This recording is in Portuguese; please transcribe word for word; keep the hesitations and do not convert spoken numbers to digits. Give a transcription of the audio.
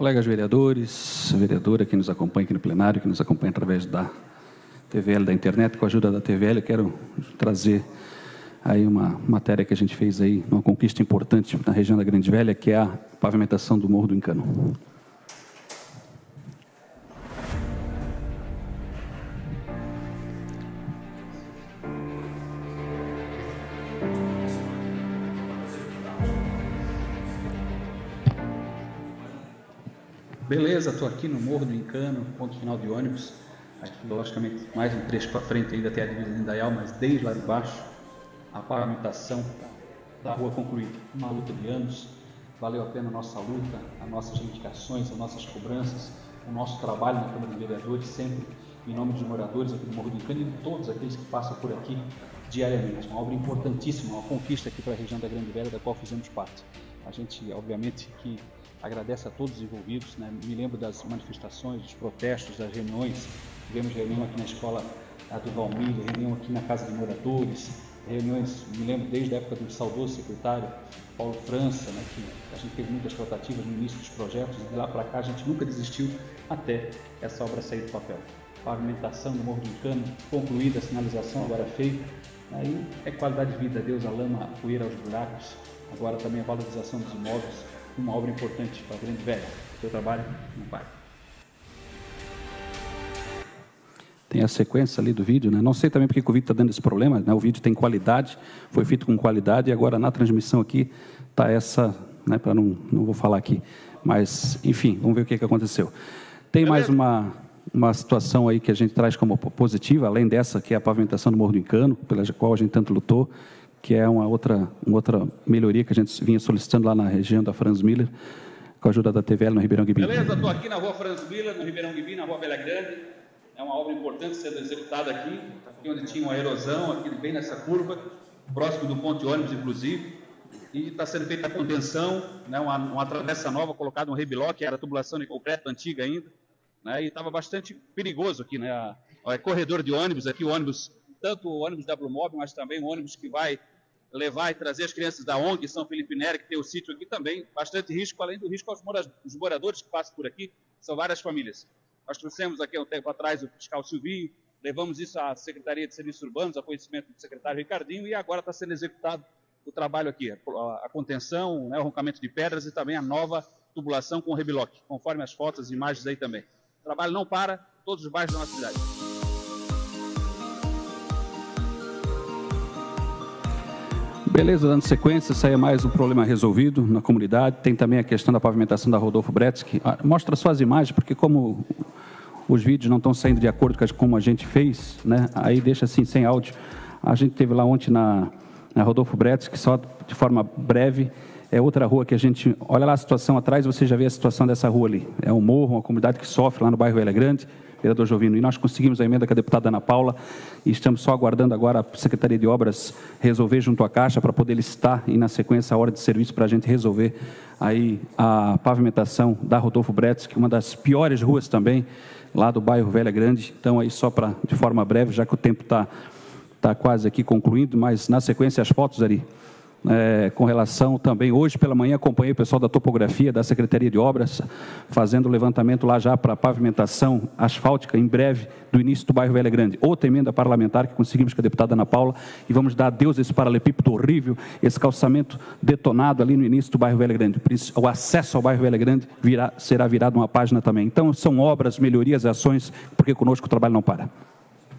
Colegas vereadores, vereadora que nos acompanha aqui no plenário, que nos acompanha através da T V L, da internet, com a ajuda da T V L, eu quero trazer aí uma matéria que a gente fez aí, uma conquista importante na região da Grande Velha, que é a pavimentação do Morro do Encano. Beleza, estou aqui no Morro do Encano, ponto final de ônibus. Aqui, logicamente, mais um trecho para frente ainda tem a divisa de Indaial, mas desde lá de baixo, a pavimentação da rua concluída. Uma luta de anos, valeu a pena a nossa luta, as nossas reivindicações, as nossas cobranças, o nosso trabalho na Câmara de Vereadores, sempre em nome dos moradores aqui do Morro do Encano e de todos aqueles que passam por aqui diariamente. Uma obra importantíssima, uma conquista aqui para a região da Grande Velha, da qual fizemos parte. A gente, obviamente, que agradece a todos os envolvidos, né? Me lembro das manifestações, dos protestos, das reuniões. Tivemos reunião aqui na escola do Valmir, reunião aqui na Casa de Moradores, reuniões, me lembro desde a época do saudoso secretário Paulo França, né, que a gente teve muitas tratativas no início dos projetos, e de lá para cá a gente nunca desistiu até essa obra sair do papel. Pavimentação do Morro do Encano, concluída, a sinalização agora feita, aí é qualidade de vida, Deus, a lama, a poeira aos buracos, agora também a valorização dos imóveis, uma obra importante para a Grande Velha. O seu trabalho não para. Tem a sequência ali do vídeo, né? Não sei também porque o vídeo está dando esse problema, né? O vídeo tem qualidade, foi feito com qualidade, e agora na transmissão aqui está essa, né? Para não, não vou falar aqui, mas enfim, vamos ver o que, que aconteceu. Tem mais uma, uma situação aí que a gente traz como positiva, além dessa, que é a pavimentação do Morro do Encano, pela qual a gente tanto lutou, que é uma outra, uma outra melhoria que a gente vinha solicitando lá na região da Franz Miller, com a ajuda da T V L no Ribeirão Guibi. Beleza, estou aqui na rua Franz Miller, no Ribeirão Guibi, na rua Velha Grande. É uma obra importante sendo executada aqui, aqui onde tinha uma erosão, aqui bem nessa curva, próximo do ponto de ônibus, inclusive. E está sendo feita a contenção, né, uma, uma travessa nova, colocada um rebiló, que era a tubulação de concreto antiga ainda, né, e estava bastante perigoso aqui, né, a, a corredor de ônibus, aqui o ônibus, tanto o ônibus da Blue Mob, mas também o ônibus que vai levar e trazer as crianças da O N G São Felipe Neri, que tem o sítio aqui também, bastante risco, além do risco aos moradores que passam por aqui, são várias famílias. Nós trouxemos aqui há um tempo atrás o fiscal Silvinho, levamos isso à Secretaria de Serviços Urbanos, a conhecimento do secretário Ricardinho, e agora está sendo executado o trabalho aqui, a, a contenção, né, o roncamento de pedras e também a nova tubulação com o rebiloque, conforme as fotos e imagens aí também. O trabalho não para, todos os bairros da nossa cidade. Beleza, dando sequência, isso aí é mais um problema resolvido na comunidade. Tem também a questão da pavimentação da Rodolfo Bretzky. Mostra só as imagens, porque como os vídeos não estão saindo de acordo com como a gente fez, né? Aí deixa assim, sem áudio. A gente teve lá ontem na, na Rodolfo Bretzky, só de forma breve. É outra rua que a gente... Olha lá a situação atrás, você já vê a situação dessa rua ali. É um morro, uma comunidade que sofre lá no bairro Velha Grande. Vereador Jovino, e nós conseguimos a emenda com a deputada Ana Paula e estamos só aguardando agora a Secretaria de Obras resolver junto à Caixa para poder licitar e na sequência a hora de serviço para a gente resolver aí a pavimentação da Rodolfo Bretzky, uma das piores ruas também lá do bairro Velha Grande. Então aí só para, de forma breve, já que o tempo está tá quase aqui concluindo, mas na sequência as fotos ali. É, com relação também, hoje pela manhã acompanhei o pessoal da topografia, da Secretaria de Obras, fazendo o levantamento lá já para a pavimentação asfáltica, em breve, do início do bairro Velha Grande. Outra emenda parlamentar que conseguimos com a deputada Ana Paula, e vamos dar adeus a esse paralelepípedo horrível, esse calçamento detonado ali no início do bairro Velha Grande. Por isso, o acesso ao bairro Velha Grande virá, será virado uma página também. Então, são obras, melhorias, ações, porque conosco o trabalho não para.